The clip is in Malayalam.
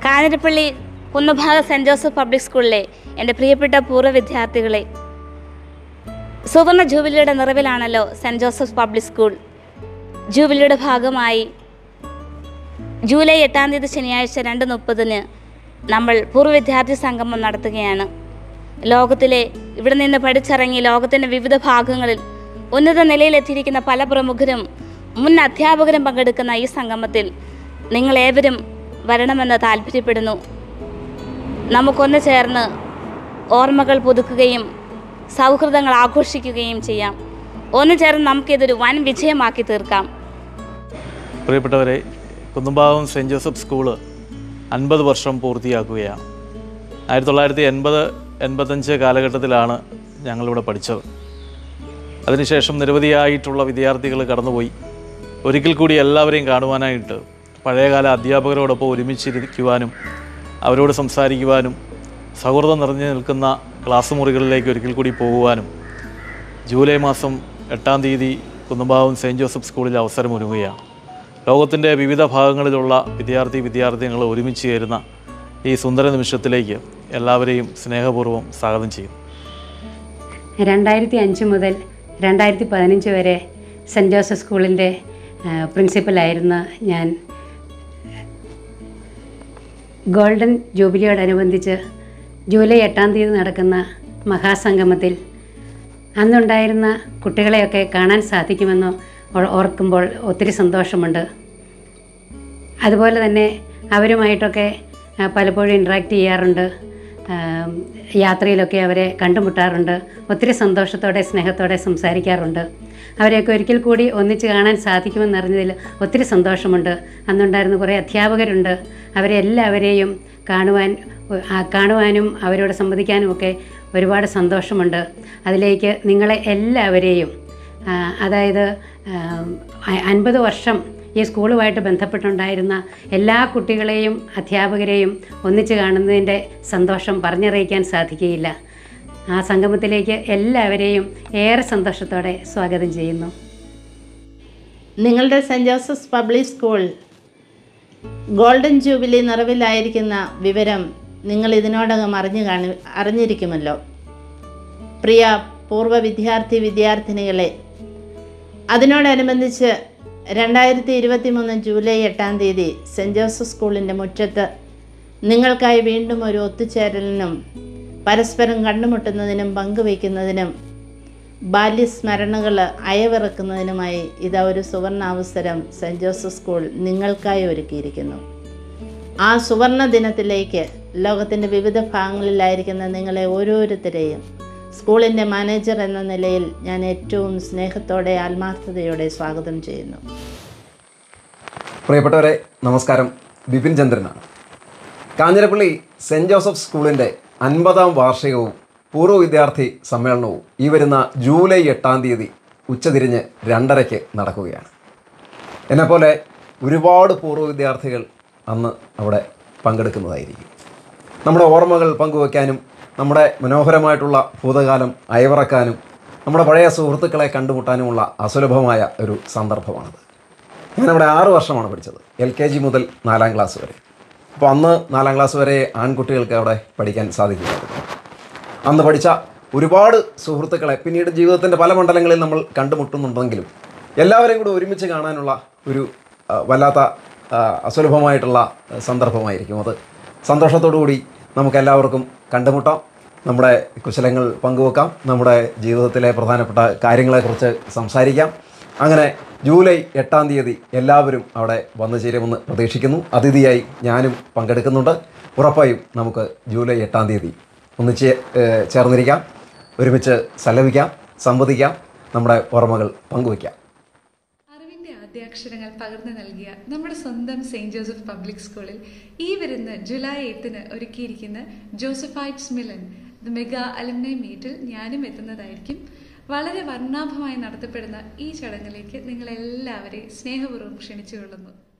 കാഞ്ഞിരപ്പള്ളി കുന്നഭാഗ സെൻറ് ജോസഫ് പബ്ലിക് സ്കൂളിലെ എൻ്റെ പ്രിയപ്പെട്ട പൂർവ്വ വിദ്യാർത്ഥികളെ, സുവർണ ജൂബിലിയുടെ നിറവിലാണല്ലോ സെൻറ് ജോസഫ് പബ്ലിക് സ്കൂൾ. ജൂബിലിയുടെ ഭാഗമായി ജൂലൈ 8-ാം തീയതി ശനിയാഴ്ച 2:30 നമ്മൾ പൂർവ്വ വിദ്യാർത്ഥി സംഗമം നടത്തുകയാണ്. ലോകത്തിലെ ഇവിടെ നിന്ന് പഠിച്ചിറങ്ങി ലോകത്തിൻ്റെ വിവിധ ഭാഗങ്ങളിൽ ഉന്നത നിലയിലെത്തിയിരിക്കുന്ന പല പ്രമുഖരും മുൻ അധ്യാപകരും പങ്കെടുക്കുന്ന ഈ സംഗമത്തിൽ നിങ്ങളേവരും വരണമെന്ന് താല്പര്യപ്പെടുന്നു. നമുക്കൊന്ന് ചേർന്ന് ഓർമ്മകൾ പുതുക്കുകയും സൗഹൃദങ്ങൾ ആഘോഷിക്കുകയും ചെയ്യാം. ഒന്ന് ചേർന്ന് നമുക്കിതൊരു വൻ വിജയമാക്കി തീർക്കാം. പ്രിയപ്പെട്ടവരെ, കുന്നംഭാഗം സെൻറ് ജോസഫ് സ്കൂള് 50 വർഷം പൂർത്തിയാക്കുകയാണ്. 1980-85 കാലഘട്ടത്തിലാണ് ഞങ്ങളിവിടെ പഠിച്ചത്. അതിനുശേഷം നിരവധിയായിട്ടുള്ള വിദ്യാർത്ഥികൾ കടന്നുപോയി. ഒരിക്കൽ കൂടി എല്ലാവരെയും കാണുവാനായിട്ട് പഴയകാല അധ്യാപകരോടൊപ്പം ഒരുമിച്ചിരിക്കുവാനും അവരോട് സംസാരിക്കുവാനും സൗഹൃദം നിറഞ്ഞു നിൽക്കുന്ന ക്ലാസ് മുറികളിലേക്ക് ഒരിക്കൽ കൂടി പോകുവാനും ജൂലൈ മാസം 8-ാം തീയതി കുന്നംഭാഗം സെൻറ് ജോസഫ് സ്കൂളിൽ അവസരമൊരുങ്ങുകയാണ്. ലോകത്തിൻ്റെ വിവിധ ഭാഗങ്ങളിലുള്ള വിദ്യാർത്ഥികൾ ഒരുമിച്ച് ചേരുന്ന ഈ സുന്ദര നിമിഷത്തിലേക്ക് എല്ലാവരെയും സ്നേഹപൂർവ്വം സ്വാഗതം ചെയ്യും. 2005 മുതൽ 2015 വരെ സെൻറ് ജോസഫ് സ്കൂളിൻ്റെ പ്രിൻസിപ്പലായിരുന്ന ഞാൻ ഗോൾഡൻ ജൂബിലിയോടനുബന്ധിച്ച് ജൂലൈ 8-ാം തീയതി നടക്കുന്ന മഹാസംഗമത്തിൽ അന്നുണ്ടായിരുന്ന കുട്ടികളെയൊക്കെ കാണാൻ സാധിക്കുമെന്ന് ഓർക്കുമ്പോൾ ഒത്തിരി സന്തോഷമുണ്ട്. അതുപോലെ തന്നെ അവരുമായിട്ടൊക്കെ പലപ്പോഴും ഇൻട്രാക്റ്റ് ചെയ്യാറുണ്ട്. യാത്രയിലൊക്കെ അവരെ കണ്ടുമുട്ടാറുണ്ട്. ഒത്തിരി സന്തോഷത്തോടെ സ്നേഹത്തോടെ സംസാരിക്കാറുണ്ട്. അവരെയൊക്കെ ഒരിക്കൽ കൂടി ഒന്നിച്ച് കാണാൻ സാധിക്കുമെന്നറിഞ്ഞതിൽ ഒത്തിരി സന്തോഷമുണ്ട്. അന്നുണ്ടായിരുന്ന കുറേ അധ്യാപകരുണ്ട്. അവരെ എല്ലാവരെയും കാണുവാനും അവരോട് സംവദിക്കാനുമൊക്കെ ഒരുപാട് സന്തോഷമുണ്ട്. അതിലേക്ക് നിങ്ങളെ എല്ലാവരെയും, അതായത് 50 വർഷം ഈ സ്കൂളുമായിട്ട് ബന്ധപ്പെട്ടുണ്ടായിരുന്ന എല്ലാ കുട്ടികളെയും അധ്യാപകരെയും ഒന്നിച്ച് കാണുന്നതിൻ്റെ സന്തോഷം പറഞ്ഞറിയിക്കാൻ സാധിക്കുകയില്ല. ആ സംഗമത്തിലേക്ക് എല്ലാവരെയും ഏറെ സന്തോഷത്തോടെ സ്വാഗതം ചെയ്യുന്നു. നിങ്ങളുടെ saint Joseph public school golden jubilee നിറവിലായിരിക്കുന്ന വിവരം നിങ്ങൾ ഇതിനോടകം അറിഞ്ഞിരിക്കുമല്ലോ. പ്രിയ പൂർവ്വ വിദ്യാർത്ഥിനികളെ, അതിനോടനുബന്ധിച്ച് 2023 ജൂലൈ 8-ാം തീയതി സെൻറ് ജോസഫ് സ്കൂളിൻ്റെ മുറ്റത്ത് നിങ്ങൾക്കായി വീണ്ടും ഒരു ഒത്തുചേരലിനും പരസ്പരം കണ്ടുമുട്ടുന്നതിനും പങ്കുവയ്ക്കുന്നതിനും ബാല്യസ്മരണകൾ അയവിറക്കുന്നതിനുമായി ഇതാ ഒരു സുവർണാവസരം സെൻറ് ജോസഫ് സ്കൂൾ നിങ്ങൾക്കായി ഒരുക്കിയിരിക്കുന്നു. ആ സുവർണ ദിനത്തിലേക്ക് ലോകത്തിൻ്റെ വിവിധ ഭാഗങ്ങളിലായിരിക്കുന്ന നിങ്ങളെ ഓരോരുത്തരെയും സ്കൂളിൻ്റെ മാനേജർ എന്ന നിലയിൽ ഞാൻ ഏറ്റവും സ്നേഹത്തോടെ ആത്മാർത്ഥതയോടെ സ്വാഗതം ചെയ്യുന്നു. പ്രിയപ്പെട്ടവരെ, നമസ്കാരം. ബിപിൻ ചന്ദ്രനാണ്. കാഞ്ഞിരപ്പള്ളി സെൻറ് ജോസഫ് സ്കൂളിൻ്റെ 50-ാം വാർഷികവും പൂർവ്വ വിദ്യാർത്ഥി സമ്മേളനവും ഈ വരുന്ന ജൂലൈ 8-ാം തീയതി ഉച്ചതിരിഞ്ഞ് 2:30 നടക്കുകയാണ്. എന്നെപ്പോലെ ഒരുപാട് പൂർവ്വ വിദ്യാർത്ഥികൾ അന്ന് അവിടെ പങ്കെടുക്കുന്നതായിരിക്കും. നമ്മുടെ ഓർമ്മകൾ പങ്കുവയ്ക്കാനും നമ്മുടെ മനോഹരമായിട്ടുള്ള ഭൂതകാലം അയവിറക്കാനും നമ്മുടെ പഴയ സുഹൃത്തുക്കളെ കണ്ടുമുട്ടാനുമുള്ള അസുലഭമായ ഒരു സന്ദർഭമാണത്. ഞാനവിടെ 6 വർഷമാണ് പഠിച്ചത്, LKG മുതൽ 4-ാം ക്ലാസ് വരെ. അപ്പോൾ അന്ന് 4-ാം ക്ലാസ് വരെ ആൺകുട്ടികൾക്ക് അവിടെ പഠിക്കാൻ സാധിക്കുമായിരുന്നു. അന്ന് പഠിച്ച ഒരുപാട് സുഹൃത്തുക്കളെ പിന്നീട് ജീവിതത്തിൻ്റെ പല മണ്ഡലങ്ങളിൽ നമ്മൾ കണ്ടുമുട്ടുന്നുണ്ടെങ്കിലും എല്ലാവരെയും കൂടി ഒരുമിച്ച് കാണാനുള്ള ഒരു വല്ലാത്ത അസുലഭമായിട്ടുള്ള സന്ദർഭമായിരിക്കും അത്. സന്തോഷത്തോടു കൂടി നമുക്കെല്ലാവർക്കും കണ്ടുമുട്ടാം, നമ്മുടെ കുശലങ്ങൾ പങ്കുവെക്കാം, നമ്മുടെ ജീവിതത്തിലെ പ്രധാനപ്പെട്ട കാര്യങ്ങളെക്കുറിച്ച് സംസാരിക്കാം. അങ്ങനെ ജൂലൈ 8-ാം തീയതി എല്ലാവരും അവിടെ വന്നു ചേരുമെന്ന് പ്രതീക്ഷിക്കുന്നു. അതിഥിയായി ഞാനും പങ്കെടുക്കുന്നുണ്ട്. ഉറപ്പായും നമുക്ക് ജൂലൈ 8-ാം തീയതി ഒന്നിച്ച് ചേർന്നിരിക്കാം, ഒരുമിച്ച് സല്ലപിക്കാം, സംവദിക്കാം, നമ്മുടെ ഓർമ്മകൾ പങ്കുവയ്ക്കാം. അക്ഷരങ്ങൾ പകർന്നു നൽകിയ നമ്മുടെ സ്വന്തം സെയിൻറ് ജോസഫ് പബ്ലിക് സ്കൂളിൽ ഈ വരുന്ന ജൂലൈ 8-ന് ഒരുക്കിയിരിക്കുന്ന ജോസഫൈറ്റ്സ് മിലൻ മെഗാ അലുമിനി മീറ്റിൽ ഞാനും എത്തുന്നതായിരിക്കും. വളരെ വർണ്ണാഭമായി നടത്തപ്പെടുന്ന ഈ ചടങ്ങിലേക്ക് നിങ്ങളെല്ലാവരെയും സ്നേഹപൂർവ്വം ക്ഷണിച്ചുകൊള്ളുന്നു.